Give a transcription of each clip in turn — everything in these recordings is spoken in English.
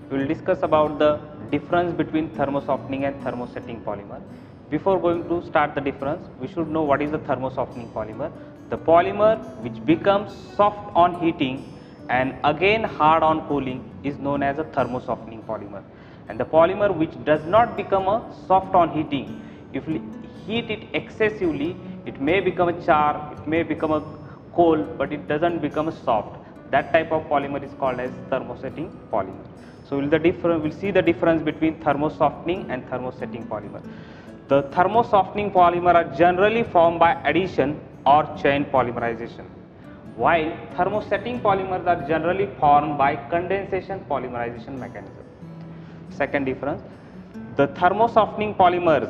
we will discuss about the difference between thermosoftening and thermosetting polymer. Before going to start the difference, we should know what is the thermosoftening polymer. The polymer which becomes soft on heating and again hard on cooling is known as a thermosoftening polymer. And the polymer which does not become a soft on heating, if we heat it excessively, it may become a char, it may become a coal, but it doesn't become a soft. That type of polymer is called as thermosetting polymer. So we'll see the difference between thermosoftening and thermosetting polymer. The thermosoftening polymer are generally formed by addition or chain polymerization, while thermosetting polymers are generally formed by condensation polymerization mechanism. Second difference, the thermosoftening polymers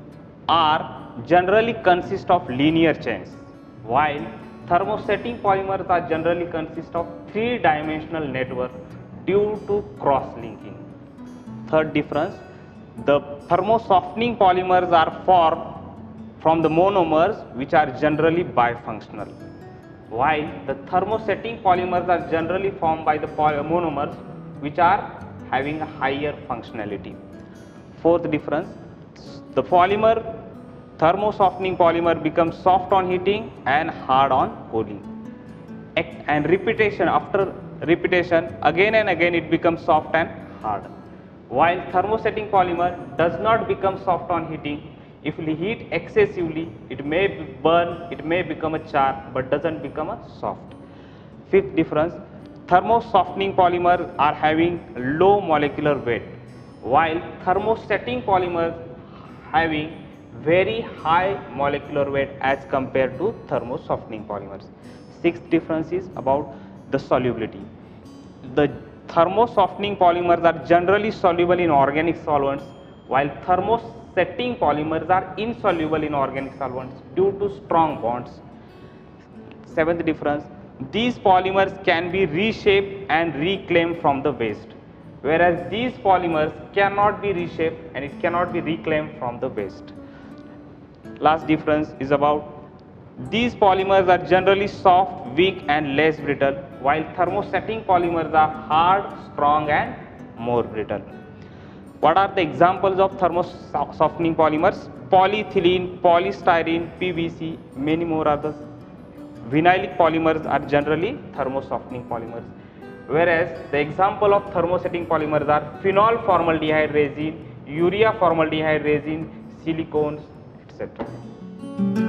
are generally consist of linear chains, while thermosetting polymers are generally consist of three-dimensional network due to cross-linking. Third difference, the thermosoftening polymers are formed from the monomers which are generally bifunctional, while the thermosetting polymers are generally formed by the monomers which are having a higher functionality. Fourth difference, the thermosoftening polymer becomes soft on heating and hard on cooling, and after repetition again and again it becomes soft and hard, while thermosetting polymer does not become soft on heating. If we heat excessively, it may burn, it may become a char, but doesn't become a soft. Fifth difference, thermosoftening polymers are having low molecular weight, while thermosetting polymers having very high molecular weight as compared to thermosoftening polymers. Sixth difference is about the solubility. The thermosoftening polymers are generally soluble in organic solvents, while thermosetting polymers are insoluble in organic solvents due to strong bonds. Seventh difference, these polymers can be reshaped and reclaimed from the waste, whereas these polymers cannot be reshaped and it cannot be reclaimed from the waste. Last difference is about these polymers are generally soft, weak and less brittle, while thermosetting polymers are hard, strong and more brittle. What are the examples of thermosoftening polymers? Polyethylene, polystyrene, PVC, many more others. Vinylic polymers are generally thermosoftening polymers, whereas the example of thermosetting polymers are phenol formaldehyde resin, urea formaldehyde resin, silicones, etc.